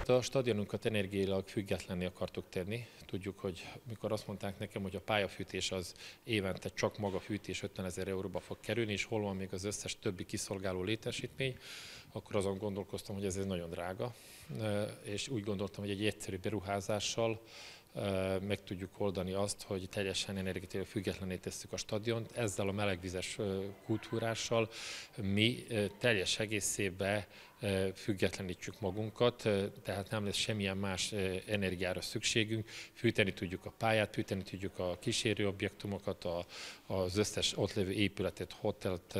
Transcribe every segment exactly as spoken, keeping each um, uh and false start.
A stadionunkat energiailag függetlenné akartuk tenni. Tudjuk, hogy mikor azt mondták nekem, hogy a pályafűtés az évente csak maga fűtés ötven ezer euróba fog kerülni, és hol van még az összes többi kiszolgáló létesítmény, akkor azon gondolkoztam, hogy ez egy nagyon drága, és úgy gondoltam, hogy egy egyszerű beruházással meg tudjuk oldani azt, hogy teljesen energetikai függetlenné tesszük a stadiont. Ezzel a melegvizes kultúrással mi teljes egészében függetlenítjük magunkat, tehát nem lesz semmilyen más energiára szükségünk. Fűteni tudjuk a pályát, fűteni tudjuk a kísérő objektumokat, az összes ott lévő épületet, hotelt,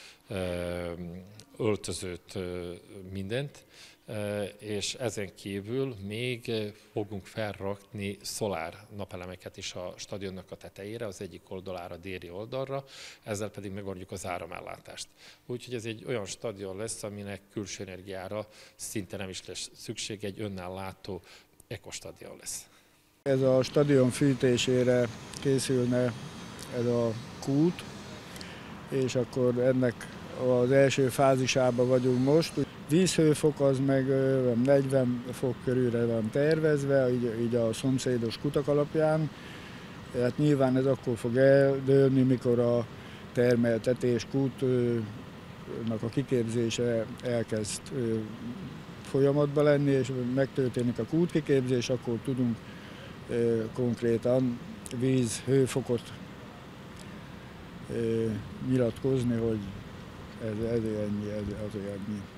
öltözőt, mindent. És ezen kívül még fogunk felrakni szolár napelemeket is a stadionnak a tetejére, az egyik oldalára, déli oldalra, ezzel pedig megoldjuk az áramellátást. Úgyhogy ez egy olyan stadion lesz, aminek külső energiára szinte nem is lesz szükség, egy önállátó ekostadion lesz. Ez a stadion fűtésére készülne ez a kút, és akkor ennek az első fázisában vagyunk most. Vízhőfok az meg negyven fok körülre van tervezve, így, így a szomszédos kutak alapján. Hát nyilván ez akkor fog eldőlni, mikor a termeltetés kútnak a kiképzése elkezd folyamatban lenni, és megtörténik a kútkiképzés, akkor tudunk konkrétan vízhőfokot nyilatkozni, hogy ez, ez ennyi, ez az ennyi.